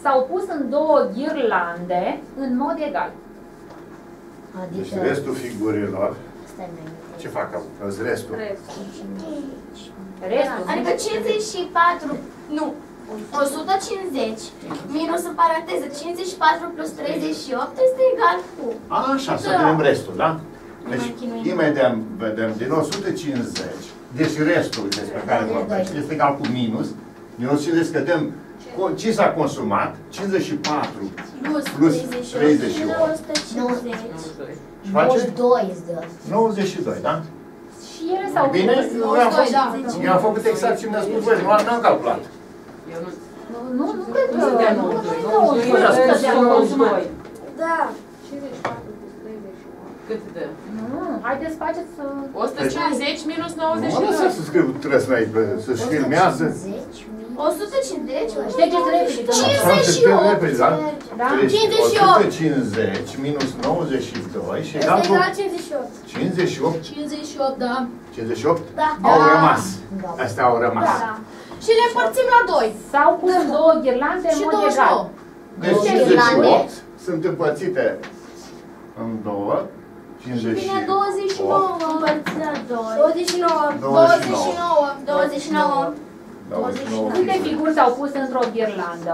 s-au pus în două ghirlande în mod egal. Deci Adică... restul figurilor, Stai mai mult. ce fac acum? Îți restul. Restul. Adică cincizeci și patru, nu, o sută cincizeci minus în paranteză cincizeci și patru plus treizeci și opt este egal cu... Așa, să Da. vedem restul, da? Deci, mai chinuim. imediat vedem din o sută cincizeci, deci restul despre care vorbește este egal cu minus. Din o sută cincizeci scădem co- ce s-a consumat, cincizeci și patru Plus, plus treizeci și opt, treizeci și opt. o sută cincizeci. Și face nouăzeci și doi îți dă. nouăzeci și doi, da? Și ele s-au Bine, pus. eu am făcut, eu am făcut exact ce mi-a spus voi, nu am n-am calculat. Eu nu... Nu, nu cred că... Nu sunt de Nu, nouăzeci și doi. nu, nu, Păi, nu, asta nu, nouăzeci și doi. Da. cincizeci și patru plus treizeci și opt. Cât dă? Nu, haideți să faceți... uh, o sută cincizeci minus nouăzeci și Nu lăsa doi. să scriu trăsnă aici, să-și filmează. cincizeci mii. o sută cincizeci. Ștergeți repede, că nu. cincizeci și opt. Da? Da? Deci, cincizeci și o opt. sută cincizeci minus nouăzeci și doi și egal Este cu egal cincizeci și opt. cincizeci și opt. cincizeci și opt, da. cincizeci și opt? Da. Au Da. rămas. Da. Astea au rămas. Da. Și le împărțim la doi. S-au pus două ghirlande în Și mod douăzeci și egal. nouă. Deci Două cincizeci și ghirlande. opt sunt împărțite în două. cincizeci și Bine, douăzeci și nouă. opt. Împărțit la doi. douăzeci și nouă. douăzeci și nouă. douăzeci și nouă. douăzeci și nouă. Câte figuri s-au pus într-o ghirlandă?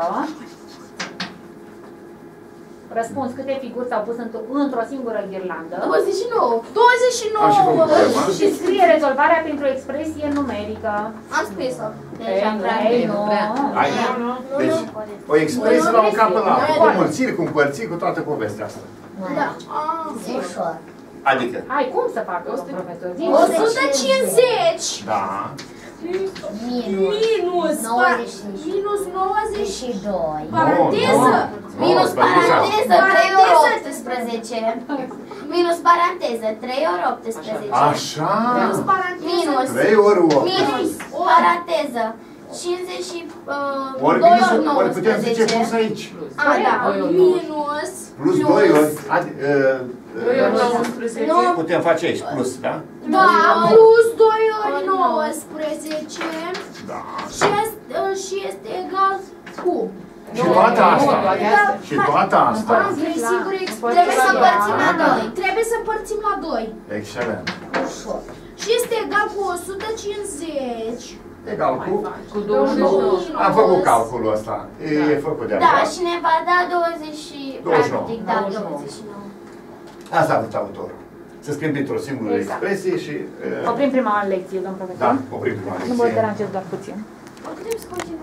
Răspuns, câte figuri s-au pus într-o într-o singură ghirlandă? douăzeci și nouă. douăzeci și Am și făcut nouă. problema. Și scrie rezolvarea printr-o expresie numerică. Am scris-o. Ei, ei, nu. Ai, deci, o expresie la un capăt la altul, cu mulțiri, cu împărțiri, cu toată povestea asta. Da. Ah. Ușor. Adică, Hai, cum să facă, domn profesor? Zi. o sută cincizeci da, Minus. minus nouăzeci și- minus nouăzeci și doi. paranteză Nu, minus nu, paranteză nu. trei ori optsprezece minus paranteză trei ori optsprezece așa, minus paranteză minus trei ori opt. minus paranteză cincizeci și uh, Ori doi minus, ori ori putem zice plus nouăsprezece. aici. A, da, Doi ori minus Plus doi ori, adi- uh, doi ori uh, nouăsprezece. Nu. putem face aici, plus, da? da, plus doi ori nouăsprezece Da. și este, uh, și este egal cu Și toată asta, toate astea. și toată asta, Am vrei sigur ex- Împărțim trebuie să la împărțim la doi. doi. Trebuie să împărțim la doi. excelent. Ușor. Și este egal cu o sută cincizeci. Egal cu, Cu douăzeci și nouă. am făcut calculul ăsta, e, e făcut de Da, așa. și ne va da douăzeci și douăzeci și nouă. practic, da, douăzeci și nouă. douăzeci și nouă. Asta a vrut autorul. Să scrie într-o singură Exact. expresie și... uh, Oprim prima lecție, domn profesor. Da, oprim prima Nu vă lecție. deranjez doar puțin. Putem să continuăm.